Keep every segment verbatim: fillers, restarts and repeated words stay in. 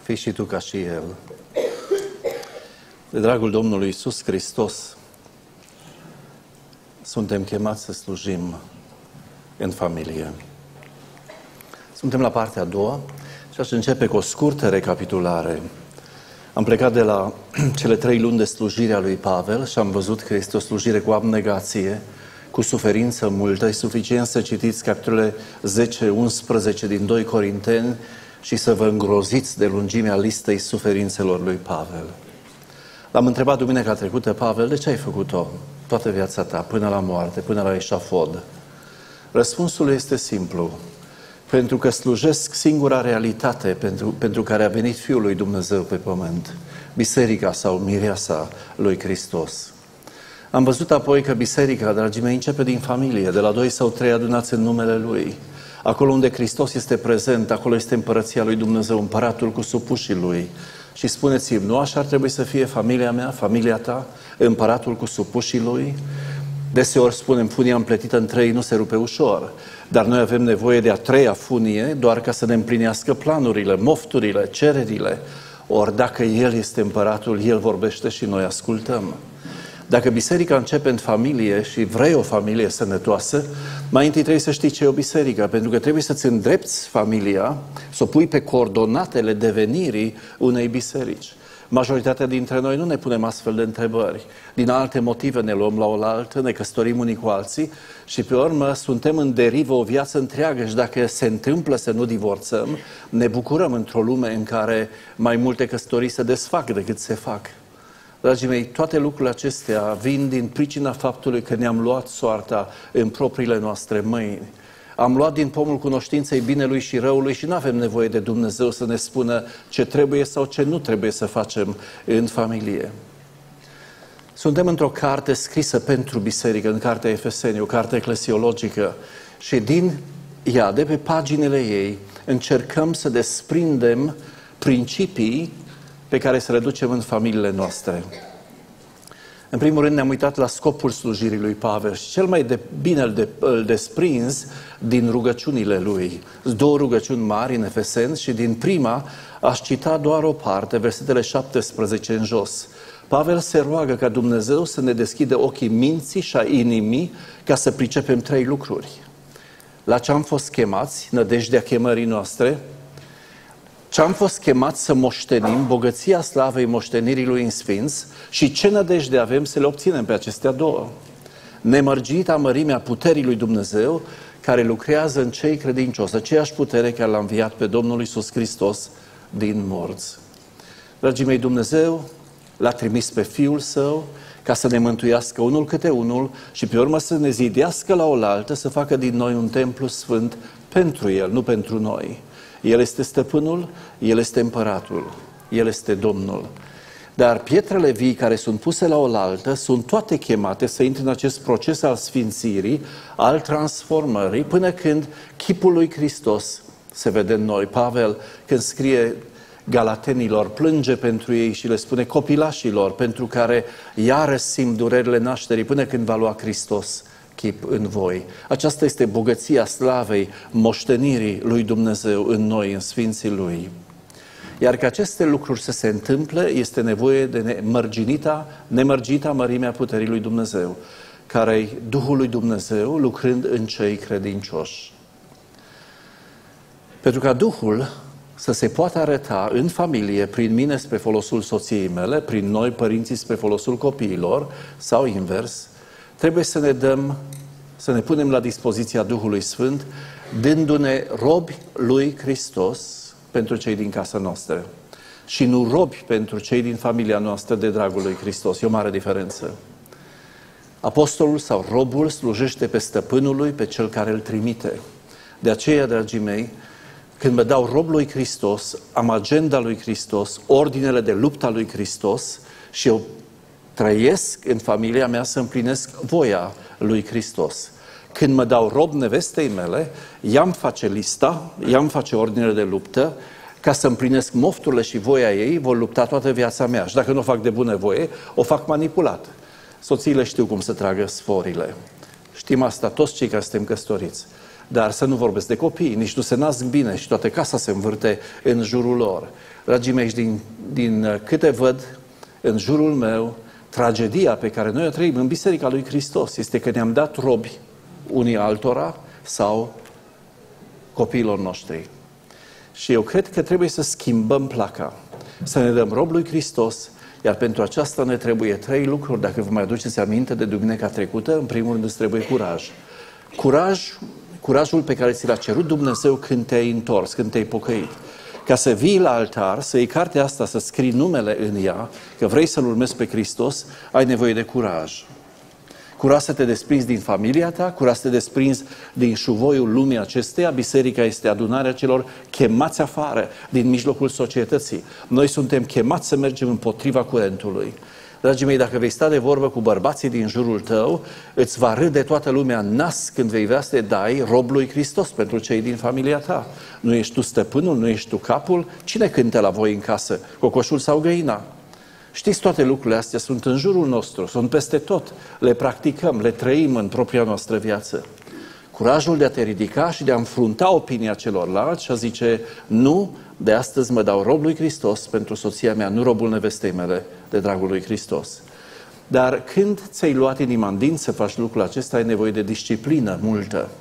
Fii și tu ca și El. De dragul Domnului Iisus Hristos, suntem chemați să slujim în familie. Suntem la partea a doua și aș începe cu o scurtă recapitulare. Am plecat de la cele trei luni de slujire a lui Pavel și am văzut că este o slujire cu abnegație, cu suferință multă. E suficient să citiți capitolele zece unsprezece din doi Corinteni și să vă îngroziți de lungimea listei suferințelor lui Pavel. L-am întrebat duminica trecută, Pavel, de ce ai făcut-o toată viața ta, până la moarte, până la eșafod? Răspunsul este simplu. Pentru că slujesc singura realitate pentru, pentru care a venit Fiul lui Dumnezeu pe pământ, biserica sau mireasa lui Hristos. Am văzut apoi că biserica, dragii mei, începe din familie, de la doi sau trei adunați în numele Lui. Acolo unde Hristos este prezent, acolo este împărăția lui Dumnezeu, împăratul cu supușii Lui. Și spuneți-mi, nu așa ar trebui să fie familia mea, familia ta, împăratul cu supușii Lui? Deseori spunem, funia împletită în trei nu se rupe ușor, dar noi avem nevoie de a treia funie doar ca să ne împlinească planurile, mofturile, cererile. Ori dacă El este împăratul, El vorbește și noi ascultăm. Dacă biserica începe în familie și vrei o familie sănătoasă, mai întâi trebuie să știi ce e o biserică, pentru că trebuie să-ți îndrepți familia, să o pui pe coordonatele devenirii unei biserici. Majoritatea dintre noi nu ne punem astfel de întrebări. Din alte motive ne luăm la oaltă, ne căsătorim unii cu alții și pe urmă suntem în derivă o viață întreagă și dacă se întâmplă să nu divorțăm, ne bucurăm într-o lume în care mai multe căsătorii se desfac decât se fac. Dragii mei, toate lucrurile acestea vin din pricina faptului că ne-am luat soarta în propriile noastre mâini. Am luat din pomul cunoștinței binelui și răului și nu avem nevoie de Dumnezeu să ne spună ce trebuie sau ce nu trebuie să facem în familie. Suntem într-o carte scrisă pentru biserică, în cartea Efeseni, o carte eclesiologică și din ea, de pe paginile ei, încercăm să desprindem principii pe care să le ducem în familiile noastre. În primul rând ne-am uitat la scopul slujirii lui Pavel și cel mai de bine îl, de, îl desprins din rugăciunile lui. Două rugăciuni mari în Efeseni și din prima aș cita doar o parte, versetele șaptesprezece în jos. Pavel se roagă ca Dumnezeu să ne deschidă ochii minții și a inimii ca să pricepem trei lucruri. La ce am fost chemați, nădejdea chemării noastre, ce am fost chemați să moștenim, bogăția slavei moștenirii lui în sfinți și ce nădejde avem să le obținem pe acestea două. Nemărginita mărimea puterii lui Dumnezeu care lucrează în cei credincioși, aceeași putere care l-a înviat pe Domnul Iisus Hristos din morți. Dragii mei, Dumnezeu l-a trimis pe Fiul Său ca să ne mântuiască unul câte unul și pe urmă să ne zidească la oaltă, să facă din noi un templu sfânt pentru El, nu pentru noi. El este stăpânul, El este împăratul, El este Domnul. Dar pietrele vii care sunt puse la oaltă sunt toate chemate să intre în acest proces al sfințirii, al transformării, până când chipul lui Hristos se vede în noi. Pavel, când scrie Galatenilor, plânge pentru ei și le spune copilașilor, pentru care iarăși simt durerile nașterii, până când va lua Hristos chip în voi. Aceasta este bogăția slavei, moștenirii lui Dumnezeu în noi, în sfinții Lui. Iar ca aceste lucruri să se întâmple, este nevoie de nemărginita, nemărginita mărimea puterii lui Dumnezeu, care-i Duhul lui Dumnezeu lucrând în cei credincioși. Pentru ca Duhul să se poată arăta în familie, prin mine spre folosul soției mele, prin noi părinții spre folosul copiilor, sau invers, trebuie să ne dăm, să ne punem la dispoziția Duhului Sfânt, dându-ne robi lui Hristos pentru cei din casa noastră. Și nu robi pentru cei din familia noastră de dragul lui Hristos. E o mare diferență. Apostolul sau robul slujește pe stăpânul lui, pe cel care îl trimite. De aceea, dragii mei, când mă dau rob lui Hristos, am agenda lui Hristos, ordinele de lupta lui Hristos și eu trăiesc în familia mea să împlinesc voia lui Hristos. Când mă dau rob nevestei mele, ea-mi face lista, ea-mi face ordinele de luptă, ca să împlinesc mofturile și voia ei, vor lupta toată viața mea. Și dacă nu o fac de bună voie, o fac manipulat. Soțiile știu cum să tragă sforile. Știm asta toți cei care suntem căsătoriți. Dar să nu vorbesc de copii, nici nu se nasc bine și toată casa se învârte în jurul lor. Dragii mei, din, din câte văd în jurul meu, tragedia pe care noi o trăim în Biserica lui Hristos este că ne-am dat robi unii altora sau copiilor noștri. Și eu cred că trebuie să schimbăm placa, să ne dăm rob lui Hristos, iar pentru aceasta ne trebuie trei lucruri. Dacă vă mai aduceți aminte de duminica trecută, în primul rând îți trebuie curaj. Curaj, curajul pe care ți l-a cerut Dumnezeu când te-ai întors, când te-ai pocăit. Ca să vii la altar, să iei cartea asta, să scrii numele în ea, că vrei să-L urmezi pe Hristos, ai nevoie de curaj. Curaj să te desprinzi din familia ta, curaj să te desprinzi din șuvoiul lumii acesteia. Biserica este adunarea celor chemați afară, din mijlocul societății. Noi suntem chemați să mergem împotriva curentului. Dragii mei, dacă vei sta de vorbă cu bărbații din jurul tău, îți va râde toată lumea în nas când vei vrea să te dai rob lui Hristos pentru cei din familia ta. Nu ești tu stăpânul, nu ești tu capul. Cine cântă la voi în casă? Cocoșul sau găina? Știți, toate lucrurile astea sunt în jurul nostru, sunt peste tot. Le practicăm, le trăim în propria noastră viață. Curajul de a te ridica și de a înfrunta opinia celorlalți și a zice, nu, de astăzi mă dau rob lui Hristos pentru soția mea, nu robul nevestei mele, de dragul lui Hristos. Dar când ți-ai luat inima în din să faci lucrul acesta, ai nevoie de disciplină multă.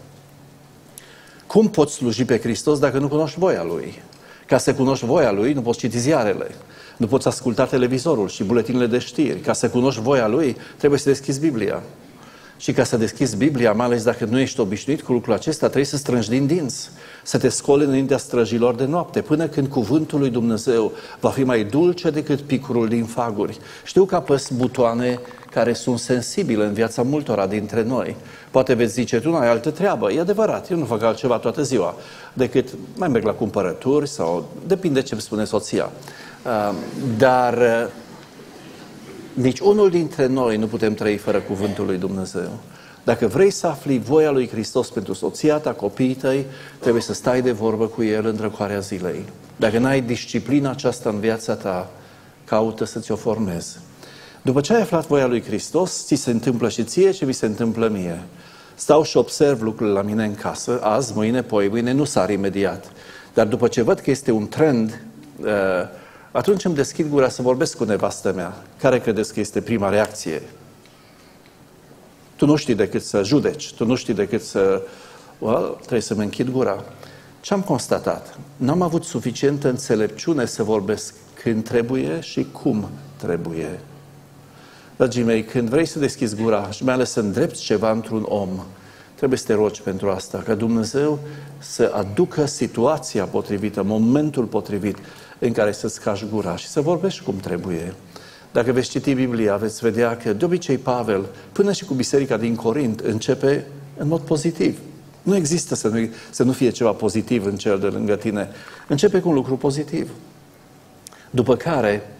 Cum poți sluji pe Hristos dacă nu cunoști voia Lui? Ca să cunoști voia Lui, nu poți citi ziarele. Nu poți asculta televizorul și buletinele de știri. Ca să cunoști voia Lui, trebuie să deschizi Biblia. Și ca să deschizi Biblia, mai ales dacă nu ești obișnuit cu lucrul acesta, trebuie să strângi din dinți, să te scoli înaintea străjilor de noapte, până când cuvântul lui Dumnezeu va fi mai dulce decât picurul din faguri. Știu că apăs butoane care sunt sensibile în viața multora dintre noi. Poate veți zice, tu nu ai altă treabă. E adevărat, eu nu fac altceva toată ziua, decât mai merg la cumpărături sau depinde ce îmi spune soția. Dar nici unul dintre noi nu putem trăi fără cuvântul lui Dumnezeu. Dacă vrei să afli voia lui Hristos pentru soția ta, copiii tăi, trebuie să stai de vorbă cu El în răcoarea zilei. Dacă n-ai disciplina aceasta în viața ta, caută să ți-o formezi. După ce ai aflat voia lui Hristos, ți se întâmplă și ție ce mi se întâmplă mie. Stau și observ lucrurile la mine în casă, azi, mâine, poi, mâine, nu sar imediat. Dar după ce văd că este un trend, atunci îmi deschid gura să vorbesc cu nevastă mea. Care credeți că este prima reacție? Tu nu știi decât să judeci, tu nu știi decât să... Well, trebuie să-mi închid gura. Ce am constatat? N-am avut suficientă înțelepciune să vorbesc când trebuie și cum trebuie. Dragii mei, când vrei să deschizi gura și mai ales să îndrepți ceva într-un om, trebuie să te rogi pentru asta, ca Dumnezeu să aducă situația potrivită, momentul potrivit în care să-ți cași gura și să vorbești cum trebuie. Dacă veți citi Biblia, veți vedea că de obicei Pavel, până și cu biserica din Corint, începe în mod pozitiv. Nu există să nu, să nu fie ceva pozitiv în cel de lângă tine. Începe cu un lucru pozitiv. După care,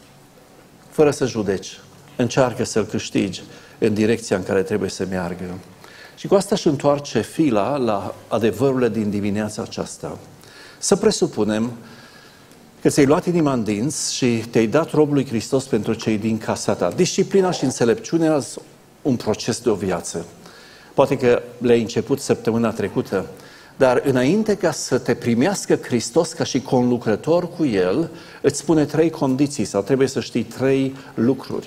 fără să judeci, încearcă să-l câștigi în direcția în care trebuie să meargă. Și cu asta își întoarce fila la adevărurile din dimineața aceasta. Să presupunem că ți-ai luat inima în dinți și te-ai dat robul lui Hristos pentru cei din casa ta. Disciplina și înțelepciunea sunt un proces de o viață. Poate că le-ai început săptămâna trecută, dar înainte ca să te primească Hristos ca și conlucrător cu El, îți spune trei condiții sau trebuie să știi trei lucruri.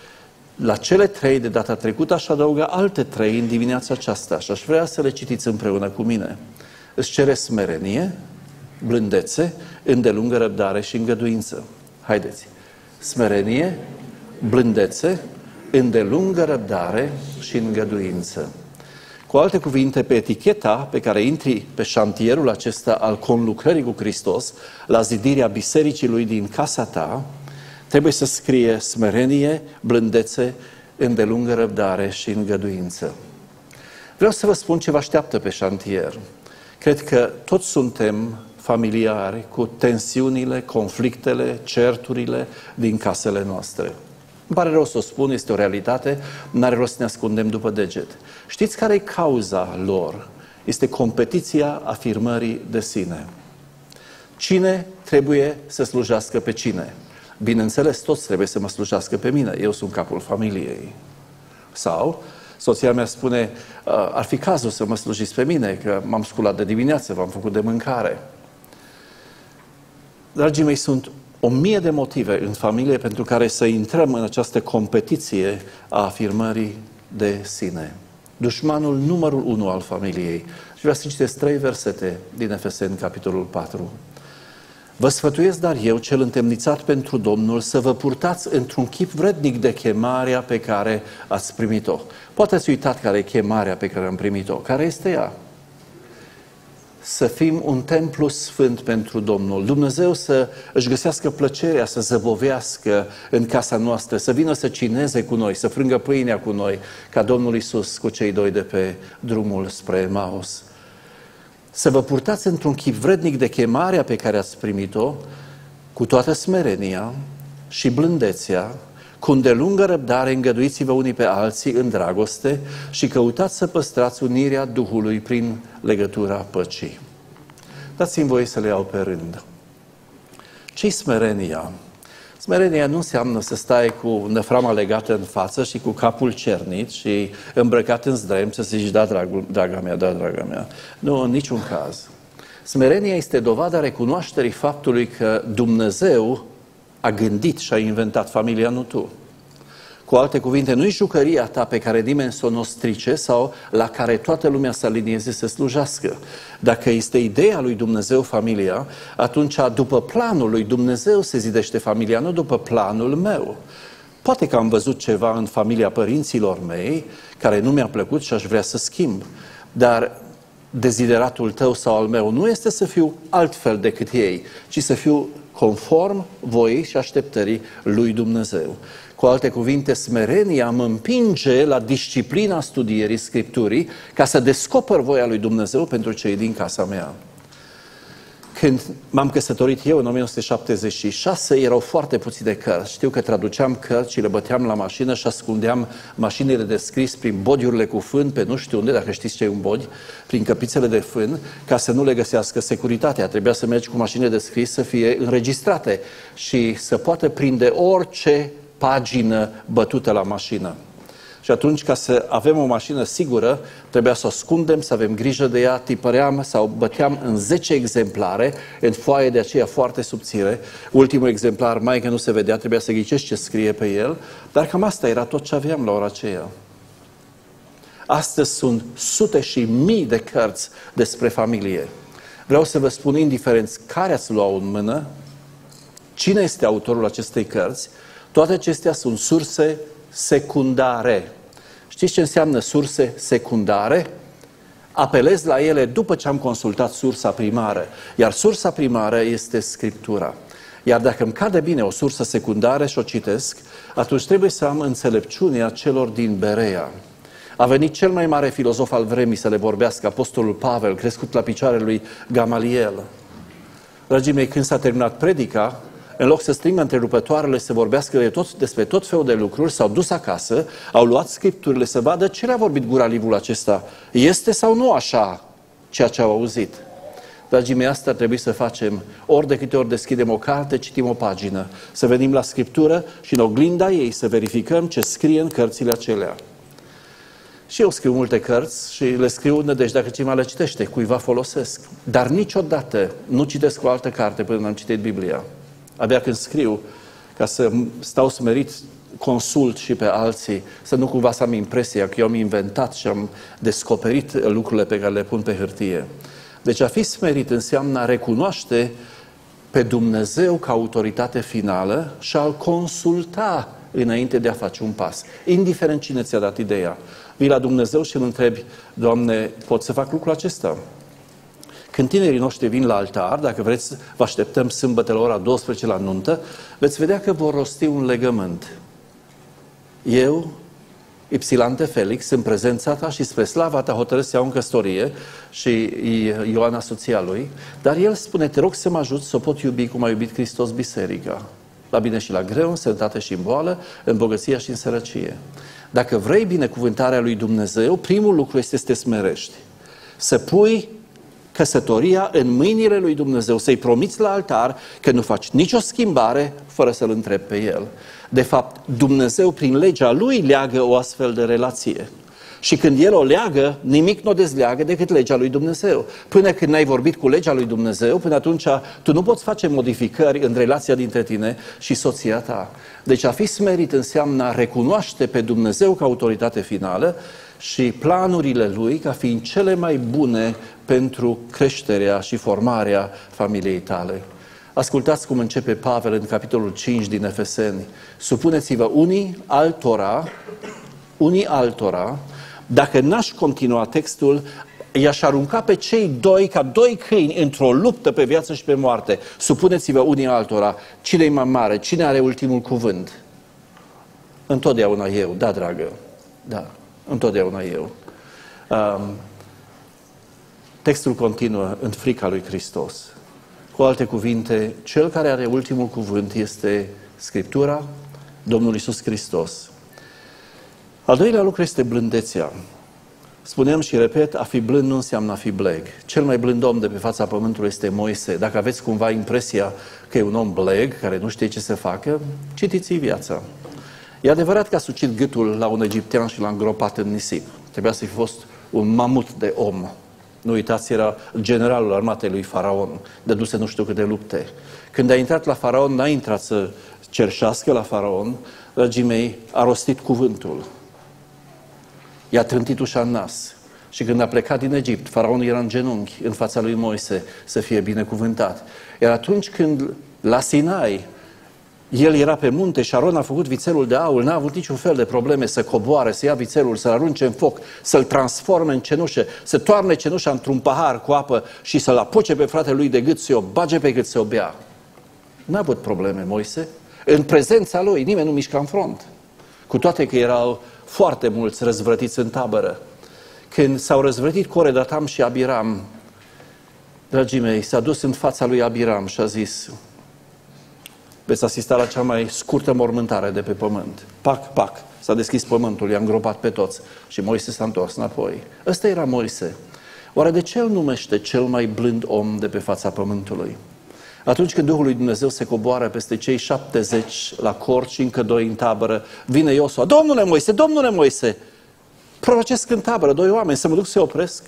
La cele trei de data trecută aș adăuga alte trei în dimineața aceasta și aș vrea să le citiți împreună cu mine. Îți cere smerenie, blândețe, îndelungă răbdare și îngăduință. Haideți! Smerenie, blândețe, îndelungă răbdare și îngăduință. Cu alte cuvinte, pe eticheta pe care intri pe șantierul acesta al conlucrării cu Hristos, la zidirea bisericii Lui din casa ta, trebuie să scrie smerenie, blândețe, îndelungă răbdare și îngăduință. Vreau să vă spun ce vă așteaptă pe șantier. Cred că toți suntem familiari cu tensiunile, conflictele, certurile din casele noastre. Îmi pare rău să o spun, este o realitate, n-are rost să ne ascundem după deget. Știți care e cauza lor? Este competiția afirmării de sine. Cine trebuie să slujească pe cine? Bineînțeles, toți trebuie să mă slujească pe mine. Eu sunt capul familiei. Sau Soția mea spune, ar fi cazul să mă slujiți pe mine, că m-am sculat de dimineață, v-am făcut de mâncare. Dragii mei, sunt o mie de motive în familie pentru care să intrăm în această competiție a afirmării de sine. Dușmanul numărul unu al familiei. Și vreau să citesc trei versete din Efeseni, capitolul patru. Vă sfătuiesc, dar eu, cel întemnițat pentru Domnul, să vă purtați într-un chip vrednic de chemarea pe care ați primit-o. Poate ați uitat care e chemarea pe care am primit-o. Care este ea? Să fim un templu sfânt pentru Domnul. Dumnezeu să își găsească plăcerea, să zăbovească în casa noastră, să vină să cineze cu noi, să frângă pâinea cu noi, ca Domnul Iisus cu cei doi de pe drumul spre Emaus. Să vă purtați într-un chip vrednic de chemarea pe care ați primit-o, cu toată smerenia și blândețea, cu îndelungă răbdare îngăduiți-vă unii pe alții în dragoste și căutați să păstrați unirea Duhului prin legătura păcii. Dați-mi voie să le iau pe rând. Ce-i smerenia? Smerenia nu înseamnă să stai cu năframa legată în față și cu capul cernit și îmbrăcat în zdrem să zici, da, dragul, draga mea, da, draga mea. Nu, în niciun caz. Smerenia este dovada recunoașterii faptului că Dumnezeu a gândit și a inventat familia, nu tu. Cu alte cuvinte, nu-i jucăria ta pe care nimeni să o nu strice sau la care toată lumea să alinieze să slujească. Dacă este ideea lui Dumnezeu familia, atunci după planul lui Dumnezeu se zidește familia, nu după planul meu. Poate că am văzut ceva în familia părinților mei care nu mi-a plăcut și aș vrea să schimb, dar dezideratul tău sau al meu nu este să fiu altfel decât ei, ci să fiu conform voii și așteptării lui Dumnezeu. Cu alte cuvinte, smerenia mă împinge la disciplina studierii Scripturii ca să descoper voia lui Dumnezeu pentru cei din casa mea. Când m-am căsătorit eu în o mie nouă sute șaptezeci și șase, erau foarte puține cărți. Știu că traduceam cărți și le băteam la mașină și ascundeam mașinile de scris prin bodiurile cu fân, pe nu știu unde, dacă știți ce e un bodi, prin căpițele de fân, ca să nu le găsească securitatea. Trebuia să mergi cu mașinile de scris să fie înregistrate și să poată prinde orice pagină bătută la mașină. Și atunci, ca să avem o mașină sigură, trebuia să o ascundem, să avem grijă de ea, tipăream sau băteam în zece exemplare, în foaie de aceea foarte subțire. Ultimul exemplar, mai că nu se vedea, trebuia să ghicești ce scrie pe el, dar cam asta era tot ce aveam la ora aceea. Astăzi sunt sute și mii de cărți despre familie. Vreau să vă spun, indiferent care ați lua în mână, cine este autorul acestei cărți, toate acestea sunt surse secundare. Știți ce înseamnă surse secundare? Apelez la ele după ce am consultat sursa primară. Iar sursa primară este Scriptura. Iar dacă îmi cade bine o sursă secundară și o citesc, atunci trebuie să am înțelepciunea celor din Berea. A venit cel mai mare filozof al vremii să le vorbească, Apostolul Pavel, crescut la picioarele lui Gamaliel. Dragii mei, când s-a terminat predica, în loc să strângă întrerupătoarele să vorbească de tot, despre tot felul de lucruri, s-au dus acasă, au luat Scripturile să vadă ce le-a vorbit gura livul acesta. Este sau nu așa ceea ce au auzit? Dragii mei, asta trebuie să facem. Ori de câte ori deschidem o carte, citim o pagină. Să venim la Scriptură și în oglinda ei să verificăm ce scrie în cărțile acelea. Și eu scriu multe cărți și le scriu nădejde dacă cineva le citește, cuiva folosesc. Dar niciodată nu citesc o altă carte până n-am citit Biblia. Abia când scriu, ca să stau smerit, consult și pe alții, să nu cumva să am impresia că eu am inventat și am descoperit lucrurile pe care le pun pe hârtie. Deci a fi smerit înseamnă a recunoaște pe Dumnezeu ca autoritate finală și a-L consulta înainte de a face un pas. Indiferent cine ți-a dat ideea. Vii la Dumnezeu și îl întrebi, Doamne, pot să fac lucrul acesta? Când tinerii noștri vin la altar, dacă vreți, vă așteptăm sâmbătă la ora douăsprezece la nuntă, veți vedea că vor rosti un legământ. Eu, Ipsilante Felix, în prezența ta și spre slava ta hotărăsc să iau în căsătorie și Ioana soția lui, dar el spune, te rog să mă ajut să o pot iubi cum a iubit Hristos biserica. La bine și la greu, în sănătate și în boală, în bogăția și în sărăcie. Dacă vrei binecuvântarea lui Dumnezeu, primul lucru este să te smerești. Să pui căsătoria în mâinile lui Dumnezeu, să-i promiți la altar că nu faci nicio schimbare fără să-L întrebi pe El. De fapt, Dumnezeu prin legea Lui leagă o astfel de relație. Și când El o leagă, nimic nu o dezleagă decât legea lui Dumnezeu. Până când n-ai vorbit cu legea lui Dumnezeu, până atunci tu nu poți face modificări în relația dintre tine și soția ta. Deci a fi smerit înseamnă a recunoaște pe Dumnezeu ca autoritate finală și planurile Lui ca fiind cele mai bune pentru creșterea și formarea familiei tale. Ascultați cum începe Pavel în capitolul cinci din Efeseni. Supuneți-vă unii altora, unii altora, dacă n-aș continua textul, i-aș arunca pe cei doi ca doi câini într-o luptă pe viață și pe moarte. Supuneți-vă unii altora. Cine e mai mare? Cine are ultimul cuvânt? Întotdeauna eu, da, dragă. Da, întotdeauna eu. Um, textul continuă în frica lui Hristos. Cu alte cuvinte, cel care are ultimul cuvânt este Scriptura, Domnul Iisus Hristos. Al doilea lucru este blândețea. Spuneam și repet, a fi blând nu înseamnă a fi bleg. Cel mai blând om de pe fața pământului este Moise. Dacă aveți cumva impresia că e un om bleg, care nu știe ce să facă, citiți-i viața. E adevărat că a sucit gâtul la un egiptean și l-a îngropat în nisip. Trebuia să fi fost un mamut de om. Nu uitați, era generalul armatei lui Faraon, dăduse nu știu câte lupte. Când a intrat la Faraon, n-a intrat să cerșească la Faraon, dragii mei, a rostit cuvântul. I-a trântit ușa în nas. Și când a plecat din Egipt, Faraonul era în genunchi în fața lui Moise să fie binecuvântat. Iar atunci când la Sinai, el era pe munte și Aron a făcut vițelul de aur, n-a avut niciun fel de probleme să coboare, să ia vițelul, să-l arunce în foc, să-l transforme în cenușă, să toarne cenușa într-un pahar cu apă și să-l apuce pe fratele lui de gât, să o bage pe gât, să o bea. N-a avut probleme Moise. În prezența lui nimeni nu mișca în front. Cu toate că erau foarte mulți răzvrătiți în tabără. Când s-au răzvrătit Core, Datam și Abiram, dragii mei, s-a dus în fața lui Abiram și a zis: veți asista la cea mai scurtă mormântare de pe pământ. Pac, pac, s-a deschis pământul, i-a îngropat pe toți și Moise s-a întors înapoi. Ăsta era Moise. Oare de ce îl numește cel mai blând om de pe fața pământului? Atunci când Duhul lui Dumnezeu se coboară peste cei șaptezeci la cort și încă doi în tabără, vine Iosua: Domnule Moise, Domnule Moise, prorocesc în tabără doi oameni, să mă duc să opresc?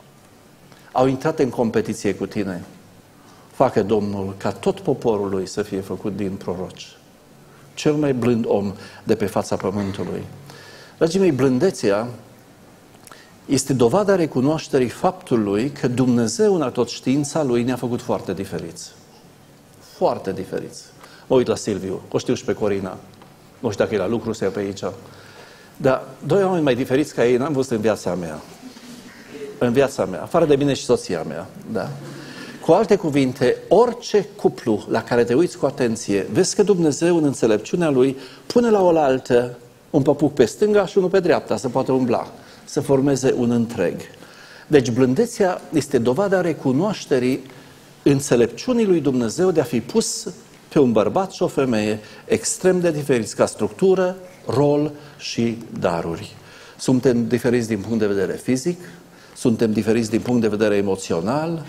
Au intrat în competiție cu tine. Facă Domnul ca tot poporul lui să fie făcut din proroci. Cel mai blând om de pe fața pământului. Dragii mei, blândețea este dovada recunoașterii faptului că Dumnezeu în atotștiința Lui ne-a făcut foarte diferiți. Foarte diferiți. Mă uit la Silviu, o știu și pe Corina. Nu știu dacă e la lucru sau e pe aici. Dar doi oameni mai diferiți ca ei n-am văzut în viața mea. În viața mea. Afară de mine și soția mea. Da. Cu alte cuvinte, orice cuplu la care te uiți cu atenție, vezi că Dumnezeu în înțelepciunea Lui pune la oaltă un păpuc pe stânga și unul pe dreapta, să poată umbla, să formeze un întreg. Deci blândețea este dovada recunoașterii înțelepciunii lui Dumnezeu de a fi pus pe un bărbat și o femeie extrem de diferiți ca structură, rol și daruri. Suntem diferiți din punct de vedere fizic, suntem diferiți din punct de vedere emoțional,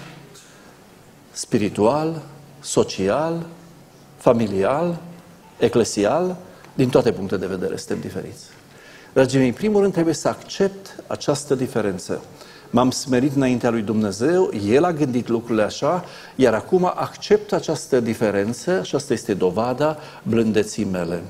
spiritual, social, familial, eclesial, din toate punctele de vedere suntem diferiți. Dragii mei, în primul rând trebuie să accept această diferență. M-am smerit înaintea lui Dumnezeu, El a gândit lucrurile așa, iar acum accept această diferență și asta este dovada blândeții mele.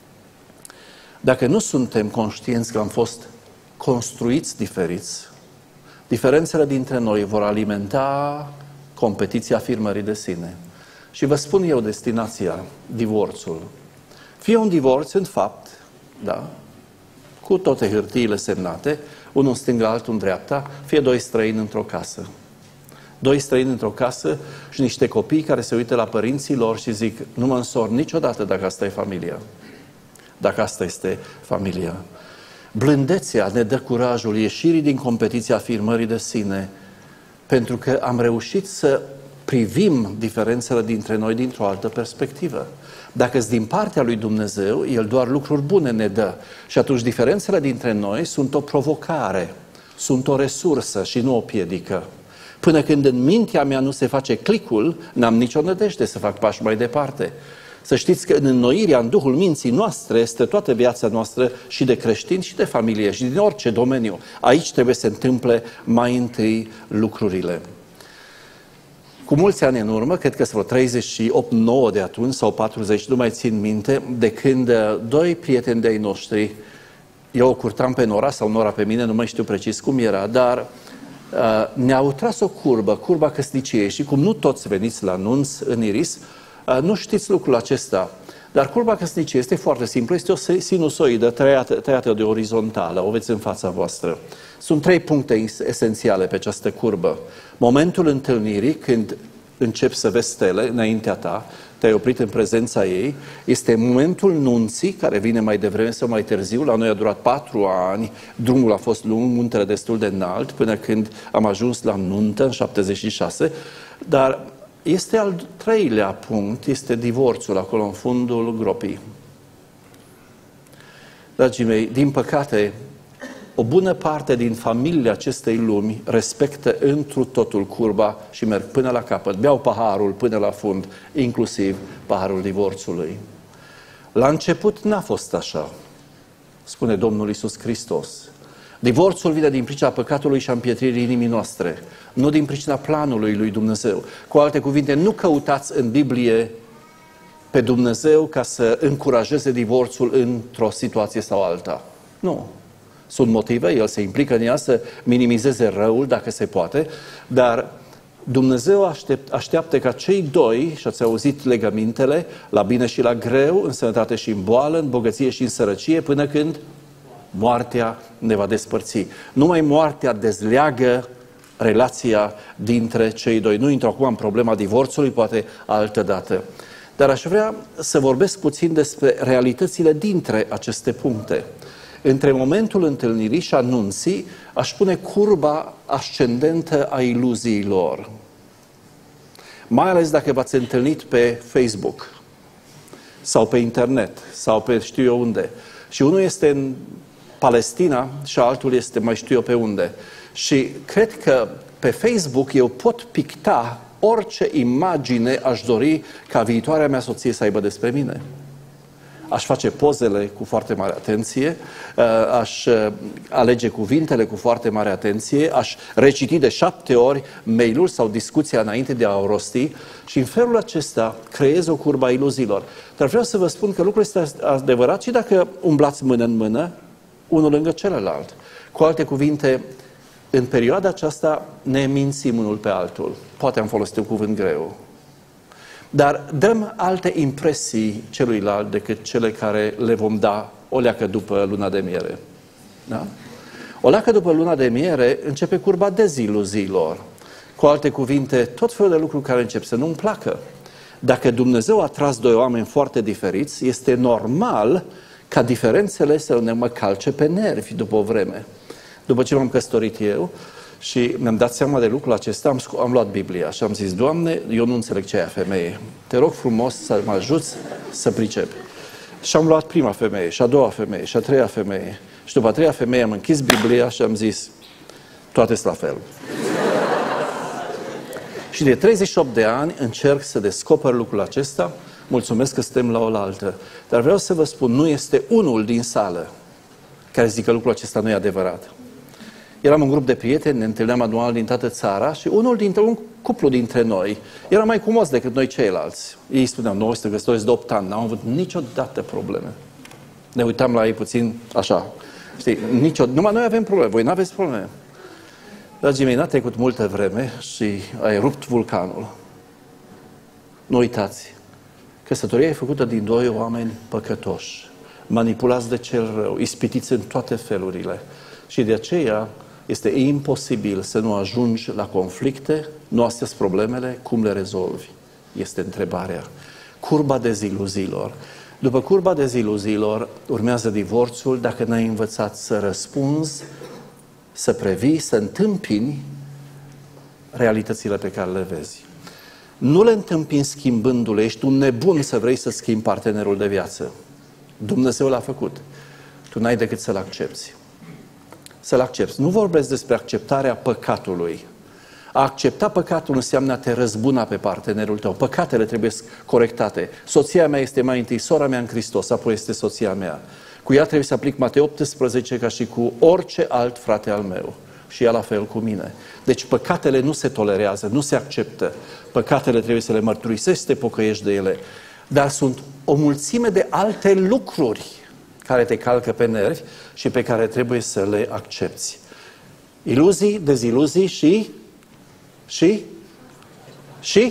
Dacă nu suntem conștienți că am fost construiți diferiți, diferențele dintre noi vor alimenta competiția afirmării de sine. Și vă spun eu destinația, divorțul. Fie un divorț în fapt, da, cu toate hârtiile semnate, unul în stânga, altul în dreapta, fie doi străini într-o casă. Doi străini într-o casă și niște copii care se uită la părinții lor și zic: nu mă însor niciodată dacă asta e familia. Dacă asta este familia. Blândețea ne dă curajul ieșirii din competiția afirmării de sine, pentru că am reușit să privim diferențele dintre noi dintr-o altă perspectivă. Dacă-s din partea lui Dumnezeu, El doar lucruri bune ne dă. Și atunci diferențele dintre noi sunt o provocare, sunt o resursă și nu o piedică. Până când în mintea mea nu se face clicul, n-am nicio nădejde să fac pași mai departe. Să știți că în înnoirea, în Duhul minții noastre, este toată viața noastră și de creștini și de familie și din orice domeniu. Aici trebuie să se întâmple mai întâi lucrurile. Cu mulți ani în urmă, cred că sunt vreo treizeci și opt nouă de atunci sau patruzeci, nu mai țin minte, de când doi prieteni de-ai noștri, eu o curtam pe Nora sau Nora pe mine, nu mai știu precis cum era, dar uh, ne-au tras o curbă, curba căsniciei și cum nu toți veniți la nunți în Iris, uh, nu știți lucrul acesta. Dar curba căsniciei este foarte simplă, este o sinusoidă tăiată, tăiată de orizontală, o veți în fața voastră. Sunt trei puncte esențiale pe această curbă. Momentul întâlnirii, când începi să vezi stele înaintea ta, te-ai oprit în prezența ei, este momentul nunții, care vine mai devreme sau mai târziu. La noi a durat patru ani, drumul a fost lung, muntele destul de înalt, până când am ajuns la nuntă în șaptezeci și șase, dar este al treilea punct, este divorțul acolo în fundul gropii. Dragii mei, din păcate, o bună parte din familia acestei lumi respectă întru totul curba și merg până la capăt, beau paharul până la fund, inclusiv paharul divorțului. La început n-a fost așa, spune Domnul Iisus Hristos. Divorțul vine din pricina păcatului și a împietririi inimii noastre, nu din pricina planului lui Dumnezeu. Cu alte cuvinte, nu căutați în Biblie pe Dumnezeu ca să încurajeze divorțul într-o situație sau alta. Nu. Sunt motive, El se implică în ea să minimizeze răul, dacă se poate, dar Dumnezeu aștept, așteaptă ca cei doi, și ați auzit legămintele, la bine și la greu, în sănătate și în boală, în bogăție și în sărăcie, până când moartea ne va despărți. Numai moartea dezleagă relația dintre cei doi. Nu intru acum în problema divorțului, poate altă dată. Dar aș vrea să vorbesc puțin despre realitățile dintre aceste puncte. Între momentul întâlnirii și anunții, aș pune curba ascendentă a iluziilor. Mai ales dacă v-ați întâlnit pe Facebook sau pe internet sau pe știu eu unde. Și unul este în Palestina și altul este mai știu eu pe unde. Și cred că pe Facebook eu pot picta orice imagine aș dori ca viitoarea mea soție să aibă despre mine. Aș face pozele cu foarte mare atenție, aș alege cuvintele cu foarte mare atenție, aș reciti de șapte ori mail-ul sau discuția înainte de a o rosti și în felul acesta creez o curbă a iluziilor. Dar vreau să vă spun că lucrul este adevărat și dacă umblați mână în mână, unul lângă celălalt. Cu alte cuvinte, în perioada aceasta ne mințim unul pe altul. Poate am folosit un cuvânt greu. Dar dăm alte impresii celuilalt decât cele care le vom da o leacă după luna de miere. Da? O leacă după luna de miere începe curba deziluziilor. Cu alte cuvinte, tot felul de lucruri care încep să nu-mi placă. Dacă Dumnezeu a tras doi oameni foarte diferiți, este normal ca diferențele să ne mă calce pe nervi după o vreme. După ce m-am căsătorit eu și mi-am dat seama de lucrul acesta, am, am luat Biblia și am zis, Doamne, eu nu înțeleg ce e femeie. Te rog frumos să mă ajuți să pricep. Și am luat prima femeie, și a doua femeie, și a treia femeie. Și după a treia femeie am închis Biblia și am zis, toate sunt la fel. Și de treizeci și opt de ani încerc să descoper lucrul acesta. Mulțumesc că suntem la oaltă. Dar vreau să vă spun, nu este unul din sală care zice că lucrul acesta nu e adevărat. Eram un grup de prieteni, ne întâlneam anual din toată țara și unul dintre, un cuplu dintre noi era mai frumos decât noi ceilalți. Ei spuneau, noi suntem căsătoriți de opt ani, n-am avut niciodată probleme. Ne uitam la ei puțin așa, știi, niciodată, numai noi avem probleme, voi n-aveți probleme. Dragii mei, n-a trecut multă vreme și a erupt vulcanul. Nu uitați, căsătoria e făcută din doi oameni păcătoși, manipulați de cel rău, ispitiți în toate felurile. Și de aceea este imposibil să nu ajungi la conflicte, nu astea sunt problemele, cum le rezolvi? Este întrebarea. Curba deziluziilor. După curba deziluziilor urmează divorțul dacă n-ai învățat să răspunzi, să previi, să întâmpini realitățile pe care le vezi. Nu le întâmpini schimbându-le, ești un nebun să vrei să schimbi partenerul de viață. Dumnezeu l-a făcut. Tu n-ai decât să-l accepți. Să-l accepți. Nu vorbesc despre acceptarea păcatului. A accepta păcatul înseamnă a te răzbuna pe partenerul tău. Păcatele trebuie corectate. Soția mea este mai întâi sora mea în Hristos, apoi este soția mea. Cu ea trebuie să aplic Matei optsprezece ca și cu orice alt frate al meu. Și ea la fel cu mine. Deci păcatele nu se tolerează, nu se acceptă. Păcatele trebuie să le mărturisești, să te pocăiești de ele. Dar sunt o mulțime de alte lucruri care te calcă pe nervi și pe care trebuie să le accepti. Iluzii, deziluzii și... Și? Și?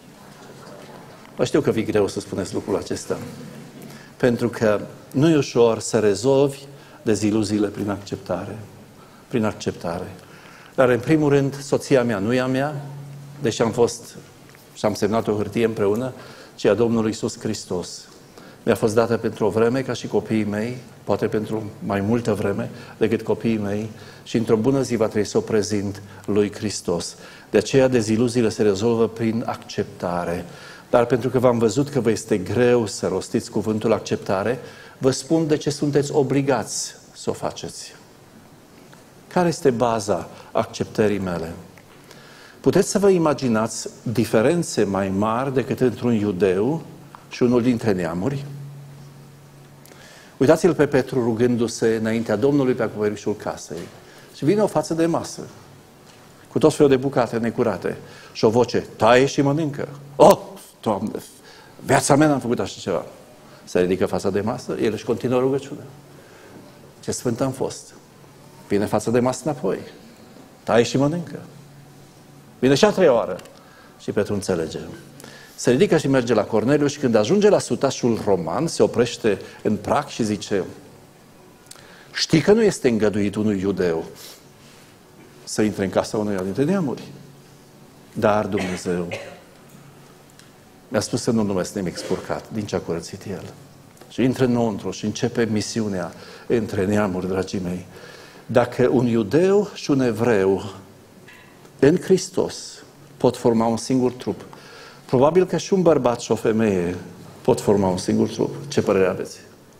Vă știu că vi greu să spuneți lucrul acesta. Pentru că nu e ușor să rezolvi deziluziile prin acceptare. Prin acceptare. Dar în primul rând, soția mea nu e a mea, deși am fost și am semnat o hârtie împreună, ci a Domnului Iisus Hristos. Mi-a fost dată pentru o vreme ca și copiii mei, poate pentru mai multă vreme decât copiii mei, și într-o bună zi va trebui să o prezint lui Hristos. De aceea deziluziile se rezolvă prin acceptare. Dar pentru că v-am văzut că vă este greu să rostiți cuvântul acceptare, vă spun de ce sunteți obligați să o faceți. Care este baza acceptării mele? Puteți să vă imaginați diferențe mai mari decât într-un iudeu și unul dintre neamuri? Uitați-l pe Petru rugându-se înaintea Domnului pe acoperișul casei. Și vine o față de masă, cu tot felul de bucate necurate. Și o voce, taie și mănâncă. Oh, Doamne, viața mea n-am făcut așa ceva. Se ridică fața de masă, el își continuă rugăciunea. Ce sfânt am fost. Vine fața de masă înapoi. Taie și mănâncă. Vine și a treia oară. Și Petru înțelege. Se ridică și merge la Corneliu și când ajunge la sutașul roman, se oprește în prag și zice: știi că nu este îngăduit unui iudeu să intre în casa unuia dintre neamuri. Dar Dumnezeu mi-a spus să nu numesc nimic spurcat din ce a curățit El. Și intră înăuntru și începe misiunea între neamuri, dragii mei. Dacă un iudeu și un evreu în Hristos pot forma un singur trup, probabil că și un bărbat și o femeie pot forma un singur trup. Ce părere aveți?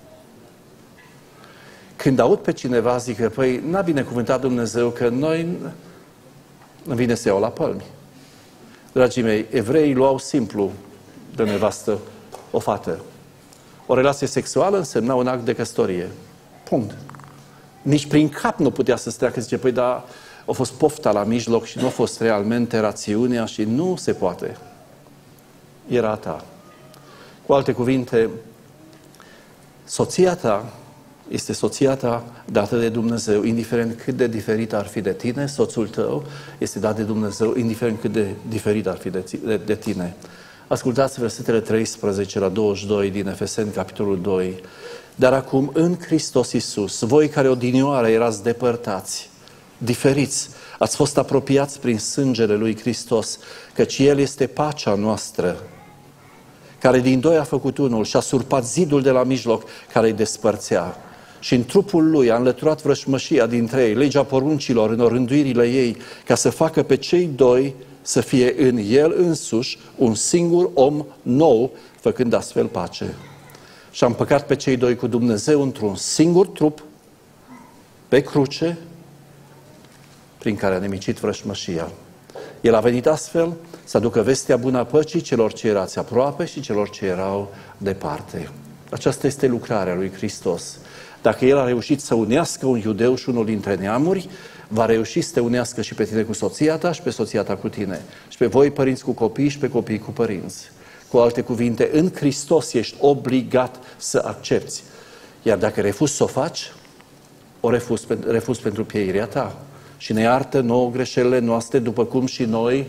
Când aud pe cineva, zic că, păi, n-a binecuvântat Dumnezeu că noi îmi vine să iau la palmi. Dragii mei, evreii luau simplu de nevastă o fată. O relație sexuală însemna un act de căsătorie. Punct. Nici prin cap nu putea să treacă, zice, păi, da, a fost pofta la mijloc și nu a fost realmente rațiunea și nu se poate. Era a ta. Cu alte cuvinte, soția ta este soția ta dată de Dumnezeu, indiferent cât de diferit ar fi de tine, soțul tău este dat de Dumnezeu, indiferent cât de diferit ar fi de, de, de tine. Ascultați versetele treisprezece la douăzeci și doi din Efeseni, capitolul doi. Dar acum, în Hristos Iisus, voi care odinioară erați depărtați, diferiți, ați fost apropiați prin sângele lui Hristos, căci El este pacea noastră, care din doi a făcut unul și a surpat zidul de la mijloc care îi despărțea. Și în trupul Lui a înlăturat vrășmășia dintre ei, legea poruncilor în orânduirile ei, ca să facă pe cei doi să fie în El însuși un singur om nou, făcând astfel pace. Și a împăcat pe cei doi cu Dumnezeu într-un singur trup, pe cruce, prin care a nimicit vrășmășia. El a venit astfel să aducă vestea bună a păcii celor ce erați aproape și celor ce erau departe. Aceasta este lucrarea lui Hristos. Dacă El a reușit să unească un iudeu și unul dintre neamuri, va reuși să te unească și pe tine cu soția ta și pe soția ta cu tine. Și pe voi părinți cu copii și pe copii cu părinți. Cu alte cuvinte, în Hristos ești obligat să accepți. Iar dacă refuzi să o faci, o refuzi, refuzi pentru pieirea ta. Și ne iartă nouă greșelile noastre, după cum și noi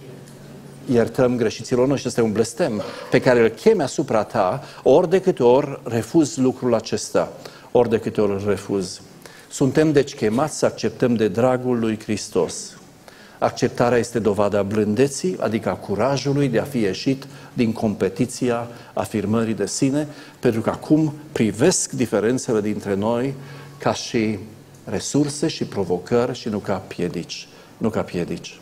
iertăm greșiților noștri. Este un blestem pe care îl chemi asupra ta, ori de câte ori refuzi lucrul acesta, ori de câte ori îl refuzi. Suntem deci chemați să acceptăm de dragul lui Hristos. Acceptarea este dovada blândeții, adică a curajului de a fi ieșit din competiția afirmării de sine, pentru că acum privesc diferențele dintre noi ca și resurse și provocări și nu ca piedici. Nu ca piedici.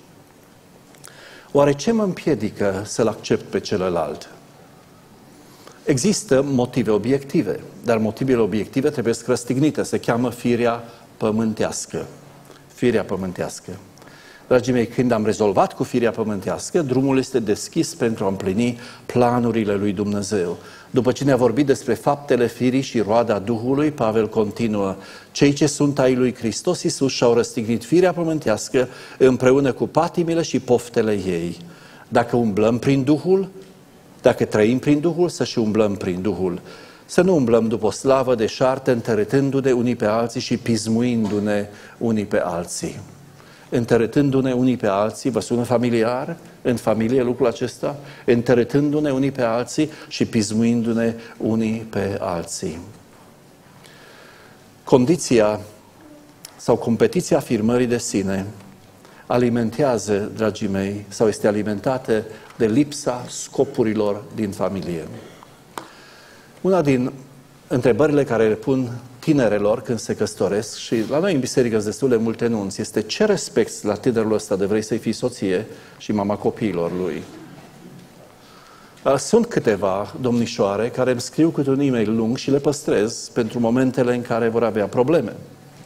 Oare ce mă împiedică să-l accept pe celălalt? Există motive obiective, dar motivele obiective trebuie răstignite. Se cheamă firea pământească. Firea pământească. Dragii mei, când am rezolvat cu firea pământească, drumul este deschis pentru a împlini planurile lui Dumnezeu. După ce ne-a vorbit despre faptele firii și roada Duhului, Pavel continuă: cei ce sunt ai lui Hristos Iisus și-au răstignit firea pământească împreună cu patimile și poftele ei. Dacă umblăm prin Duhul, dacă trăim prin Duhul, să și umblăm prin Duhul. Să nu umblăm după o slavă deșartă, întărâtându-ne unii pe alții și pismuindu-ne unii pe alții. Întărâtându-ne unii pe alții, vă sună familiar? În familie lucrul acesta? Întărâtându-ne unii pe alții și pismuindu-ne unii pe alții. Condiția sau competiția afirmării de sine alimentează, dragii mei, sau este alimentată de lipsa scopurilor din familie. Una din întrebările care le pun tinerelor când se căsătoresc, și la noi în biserică sunt destul de multe nunți, este: ce respecti la tinerul ăsta de vrei să-i fii soție și mama copiilor lui? Sunt câteva domnișoare care îmi scriu câte un e-mail lung și le păstrez pentru momentele în care vor avea probleme.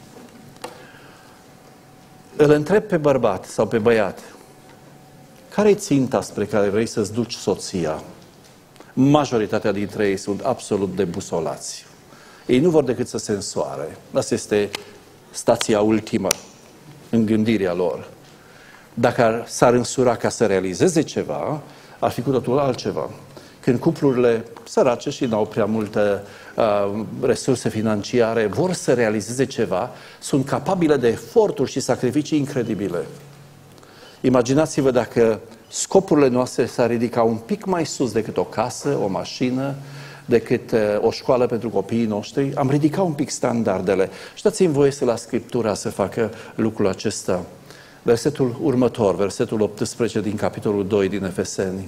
Îl întreb pe bărbat sau pe băiat: care-i ținta spre care vrei să-ți duci soția? Majoritatea dintre ei sunt absolut debusolați. Ei nu vor decât să se însoare. Asta este stația ultimă în gândirea lor. Dacă s-ar însura ca să realizeze ceva, ar fi cu totul altceva. Când cuplurile sărace și n-au prea multe uh, resurse financiare vor să realizeze ceva, sunt capabile de eforturi și sacrificii incredibile. Imaginați-vă dacă scopurile noastre s-ar ridica un pic mai sus decât o casă, o mașină, decât uh, o școală pentru copiii noștri, am ridicat un pic standardele. Și dați-mi voie să la Scriptura să facă lucrul acesta. Versetul următor, versetul optsprezece din capitolul doi din Efeseni.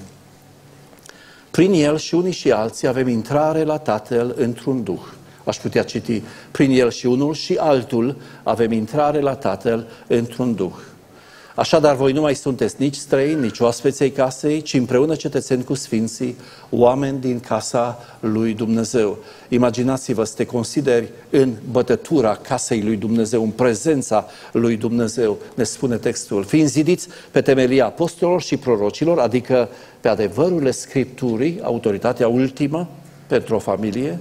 Prin el și unii și alții avem intrare la Tatăl într-un Duh. Aș putea citi: prin el și unul și altul avem intrare la Tatăl într-un Duh. Așadar, voi nu mai sunteți nici străini, nici oaspeți ai casei, ci împreună cetățeni cu sfinții, oameni din casa lui Dumnezeu. Imaginați-vă să te consideri în bătătura casei lui Dumnezeu, în prezența lui Dumnezeu, ne spune textul, fiind zidiți pe temelia apostolilor și prorocilor, adică pe adevărurile Scripturii, autoritatea ultimă pentru o familie,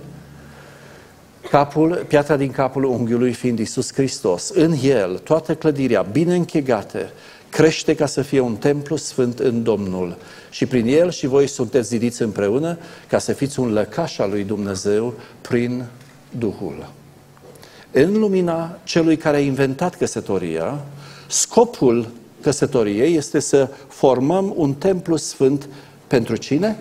capul, piatra din capul unghiului fiind Iisus Hristos. În El, toată clădirea bine închegată crește ca să fie un templu sfânt în Domnul. Și prin El și voi sunteți zidiți împreună ca să fiți un lăcaș al lui Dumnezeu prin Duhul. În lumina celui care a inventat căsătoria, scopul căsătoriei este să formăm un templu sfânt pentru cine?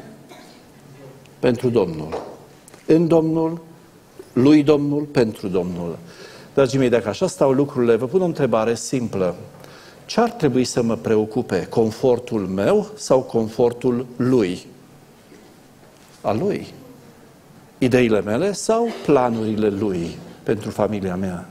Pentru Domnul. În Domnul, lui Domnul, pentru Domnul. Dragii mei, dacă așa stau lucrurile, vă pun o întrebare simplă. Ce ar trebui să mă preocupe? Confortul meu sau confortul lui? A lui? Ideile mele sau planurile lui pentru familia mea?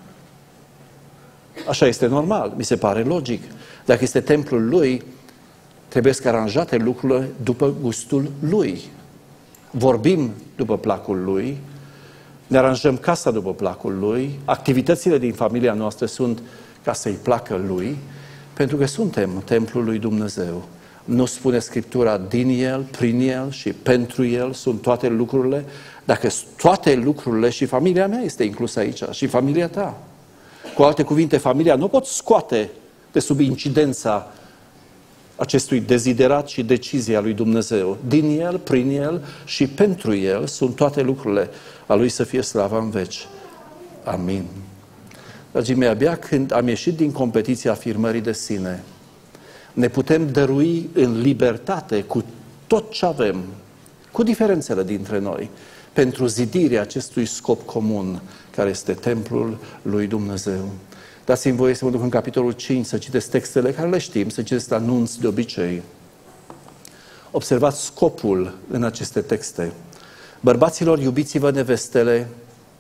Așa este normal, mi se pare logic. Dacă este templul lui, trebuie să aranjate lucrurile după gustul lui. Vorbim după placul lui, ne aranjăm casa după placul lui, activitățile din familia noastră sunt ca să-i placă lui, pentru că suntem templul lui Dumnezeu. Nu spune Scriptura din el, prin el și pentru el sunt toate lucrurile? Dacă toate lucrurile, și familia mea este inclusă aici, și familia ta. Cu alte cuvinte, familia nu pot scoate de sub incidența acestui deziderat și decizia lui Dumnezeu. Din el, prin el și pentru el sunt toate lucrurile. A lui să fie slava în veci. Amin. Dragii mei, abia când am ieșit din competiția afirmării de sine, ne putem dărui în libertate cu tot ce avem, cu diferențele dintre noi, pentru zidirea acestui scop comun, care este templul lui Dumnezeu. Dați-mi voie să mă duc în capitolul cinci, să citesc textele care le știm, să citesc la nunți de obicei. Observați scopul în aceste texte. Bărbaților, iubiți-vă nevestele,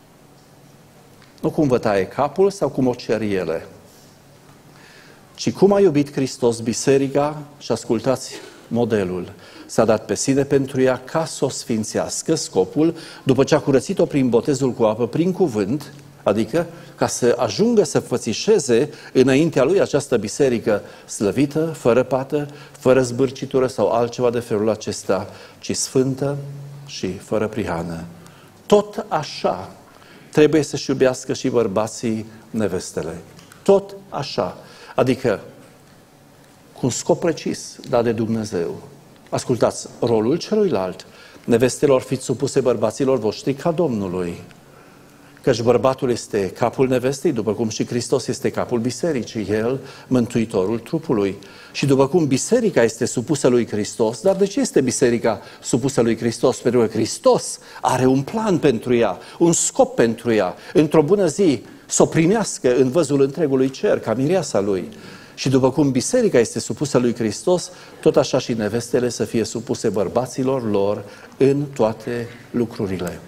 nu cum vă taie capul sau cum o cer ele, ci cum a iubit Hristos biserica, și ascultați modelul, s-a dat pe sine pentru ea ca să o sfințească, scopul, după ce a curățit-o prin botezul cu apă, prin cuvânt, Adică ca să ajungă să fățișeze înaintea lui această biserică slăvită, fără pată, fără zbârcitură sau altceva de felul acesta, ci sfântă și fără prihană. Tot așa trebuie să-și iubească și bărbații nevestele. Tot așa. Adică cu un scop precis dat de Dumnezeu. Ascultați, rolul celuilalt. Nevestelor fiți supuse bărbaților voștri ca Domnului. Căci bărbatul este capul nevestei, după cum și Hristos este capul bisericii, El, mântuitorul trupului. Și după cum biserica este supusă lui Hristos, dar de ce este biserica supusă lui Hristos? Pentru că Hristos are un plan pentru ea, un scop pentru ea. Într-o bună zi să o primească în văzul întregului cer, ca mireasa lui. Și după cum biserica este supusă lui Hristos, tot așa și nevestele să fie supuse bărbaților lor în toate lucrurile.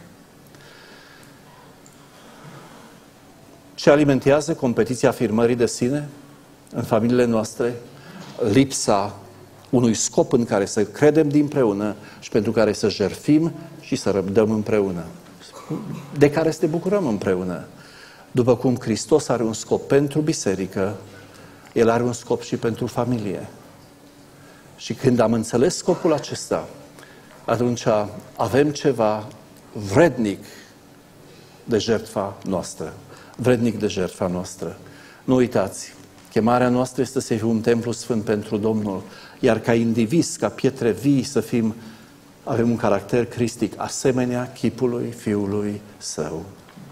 Ce alimentează competiția afirmării de sine în familiile noastre? Lipsa unui scop în care să credem dinpreună și pentru care să jertfim și să răbdăm împreună. De care să ne bucurăm împreună. După cum Hristos are un scop pentru biserică, El are un scop și pentru familie. Și când am înțeles scopul acesta, atunci avem ceva vrednic de jertfa noastră. Vrednic de jertfa noastră. Nu uitați, chemarea noastră este să fim un templu sfânt pentru Domnul, iar ca indivizi, ca pietre vii, să fim, avem un caracter cristic, asemenea chipului Fiului Său.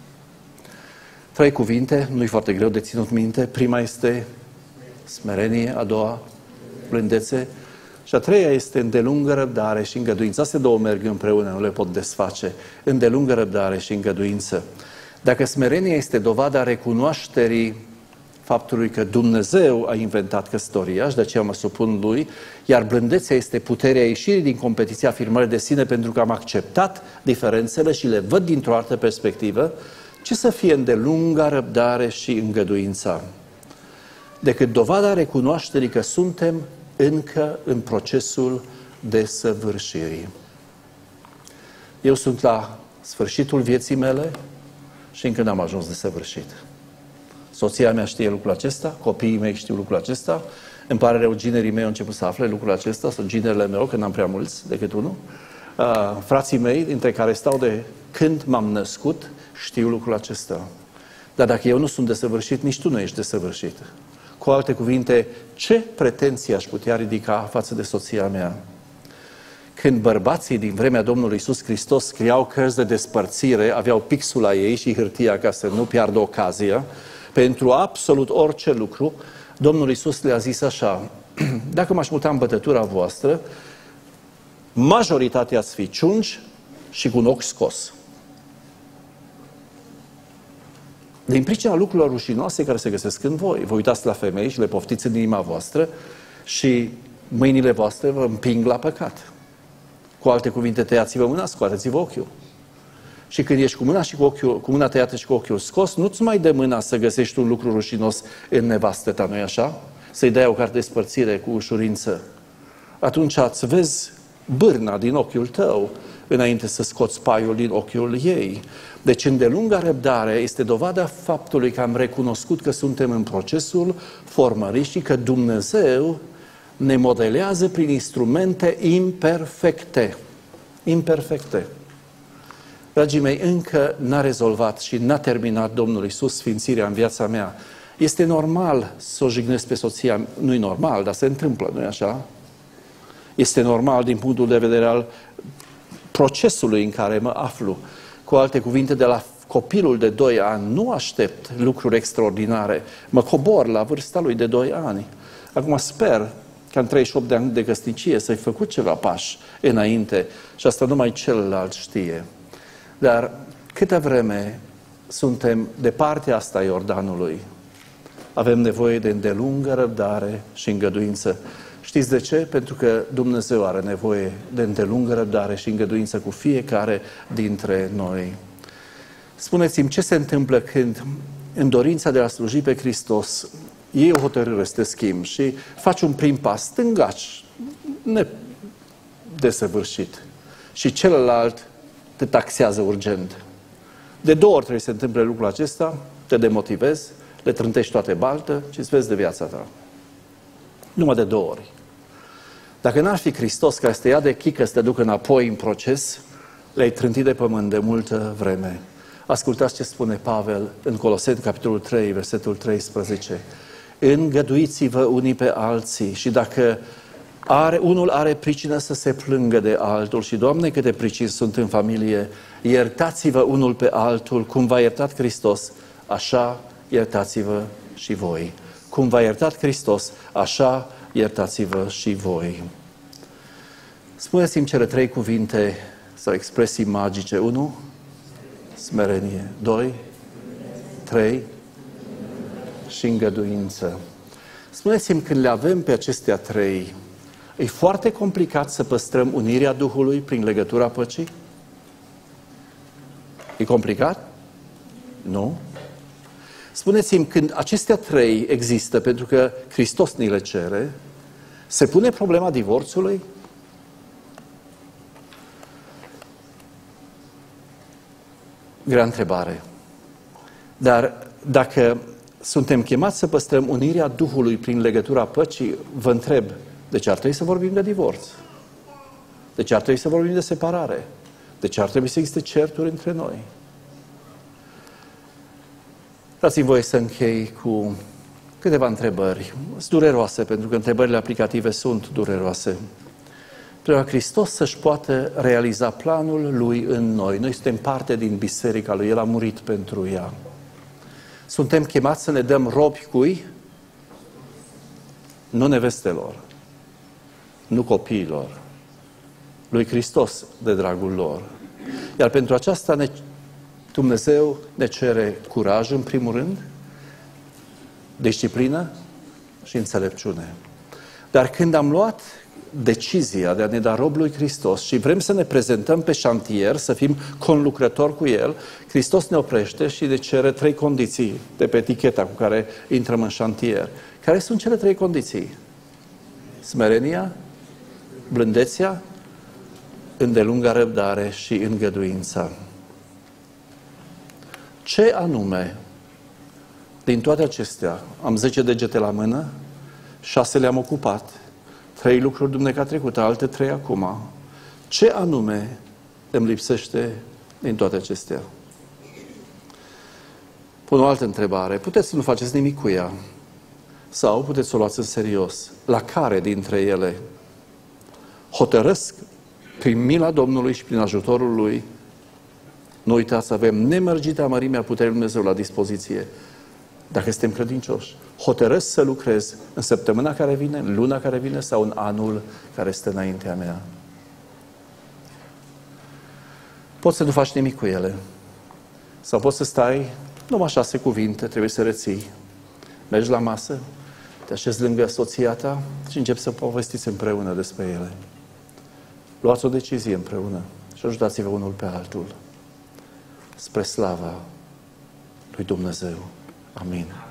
Trei cuvinte, nu-i foarte greu de ținut minte. Prima este smerenie, a doua blândețe și a treia este îndelungă răbdare și îngăduință. Astea două merg împreună, nu le pot desface. Îndelungă răbdare și îngăduință. Dacă smerenia este dovada recunoașterii faptului că Dumnezeu a inventat căsătoria și de aceea mă supun Lui, iar blândețea este puterea ieșirii din competiția afirmării de sine pentru că am acceptat diferențele și le văd dintr-o altă perspectivă, ce să fie îndelunga răbdare și îngăduința? Decât dovada recunoașterii că suntem încă în procesul desăvârșirii. Eu sunt la sfârșitul vieții mele și încă n-am ajuns desăvârșit. Soția mea știe lucrul acesta, copiii mei știu lucrul acesta, îmi pare rău, ginerii mei au început să afle lucrul acesta, sau ginerele meu, că n-am prea mulți decât unul. Uh, frații mei, dintre care stau de când m-am născut, știu lucrul acesta. Dar dacă eu nu sunt desăvârșit, nici tu nu ești desăvârșit. Cu alte cuvinte, ce pretenții aș putea ridica față de soția mea? Când bărbații din vremea Domnului Iisus Hristos scriau cărți de despărțire, aveau pixul la ei și hârtia ca să nu piardă ocazia, pentru absolut orice lucru, Domnul Iisus le-a zis așa: dacă m-aș muta în bătătura voastră, majoritatea ați fi ciungi și cu un ochi scos. Din pricina lucrurilor rușinoase care se găsesc în voi. Vă uitați la femei și le poftiți în inima voastră și mâinile voastre vă împing la păcat. Cu alte cuvinte, tăiați-vă mâna, scoateți-vă ochiul. Și când ești cu mâna, și cu, ochiul, cu mâna tăiată și cu ochiul scos, nu-ți mai dă mâna să găsești un lucru rușinos în nevastă ta, nu-i așa? Să-i dai o carte de spărțire cu ușurință. Atunci îți vezi bârna din ochiul tău înainte să scoți paiul din ochiul ei. Deci îndelunga răbdare este dovada faptului că am recunoscut că suntem în procesul formării și că Dumnezeu ne modelează prin instrumente imperfecte. Imperfecte. Dragii mei, încă n-a rezolvat și n-a terminat Domnul Iisus sfințirea în viața mea. Este normal să o jignesc pe soția. Nu-i normal, dar se întâmplă, nu-i așa? Este normal din punctul de vedere al procesului în care mă aflu. Cu alte cuvinte, de la copilul de doi ani nu aștept lucruri extraordinare. Mă cobor la vârsta lui de doi ani. Acum sper că în treizeci și opt de ani de căsnicie să-i făcut ceva pași înainte și asta numai celălalt știe. Dar câtă vreme suntem de partea asta a Iordanului, avem nevoie de îndelungă răbdare și îngăduință. Știți de ce? Pentru că Dumnezeu are nevoie de îndelungă răbdare și îngăduință cu fiecare dintre noi. Spuneți-mi, ce se întâmplă când în dorința de a sluji pe Hristos iei o hotărâre să te schimbi și faci un prim pas stângaci, nedesăvârșit, și celălalt te taxează urgent. De două ori trebuie să se întâmple lucrul acesta, te demotivezi, le trântești toate baltă și îți vezi de viața ta. Numai de două ori. Dacă n-ar fi Hristos care să te ia de chică, să te ducă înapoi în proces, le-ai trântit de pământ de multă vreme. Ascultați ce spune Pavel în Coloseni, capitolul trei, versetul treisprezece. Îngăduiți-vă unii pe alții și dacă are, unul are pricină să se plângă de altul și, Doamne, câte pricini sunt în familie, iertați-vă unul pe altul, cum v-a iertat Hristos, așa iertați-vă și voi. Cum v-a iertat Hristos, așa iertați-vă și voi. Spuneți-mi cele trei cuvinte sau expresii magice. Unu, smerenie. Doi, trei, și îngăduință. Spuneți-mi, când le avem pe acestea trei, e foarte complicat să păstrăm unirea Duhului prin legătura păcii? E complicat? Nu. Spuneți-mi, când acestea trei există, pentru că Hristos ni le cere, se pune problema divorțului? Grea întrebare. Dar dacă suntem chemați să păstrăm unirea Duhului prin legătura păcii, vă întreb, de ce ar trebui să vorbim de divorț? De ce ar trebui să vorbim de separare? De ce ar trebui să existe certuri între noi? Dați-mi voie să închei cu câteva întrebări. Sunt dureroase, pentru că întrebările aplicative sunt dureroase. Pentru ca Hristos să-și poată realiza planul Lui în noi. Noi suntem parte din biserica Lui. El a murit pentru ea. Suntem chemați să ne dăm robi cui? Nu nevestelor, nu copiilor, lui Hristos de dragul lor. Iar pentru aceasta ne, Dumnezeu ne cere curaj în primul rând, disciplină și înțelepciune. Dar când am luat decizia de a ne da rob lui Hristos și vrem să ne prezentăm pe șantier, să fim conlucrători cu El, Hristos ne oprește și ne cere trei condiții de pe eticheta cu care intrăm în șantier. Care sunt cele trei condiții? Smerenia, blândețea, îndelunga răbdare și îngăduința. Ce anume din toate acestea? Am zece degete la mână, șase le-am ocupat, trei lucruri duminica trecută, alte trei acum. Ce anume îmi lipsește din toate acestea? Pun o altă întrebare. Puteți să nu faceți nimic cu ea. Sau puteți să o luați în serios. La care dintre ele hotărăsc prin mila Domnului și prin ajutorul Lui? Nu uitați să avem nemărgita mărimea puterii Lui Dumnezeu la dispoziție. Dacă suntem credincioși, hotărăsc să lucrez în săptămâna care vine, în luna care vine sau în anul care este înaintea mea. Poți să nu faci nimic cu ele. Sau poți să stai numai șase cuvinte, trebuie să reții. Mergi la masă, te așezi lângă soția ta și începi să povestiți împreună despre ele. Luați o decizie împreună și ajutați-vă unul pe altul. Spre slava lui Dumnezeu. Amin.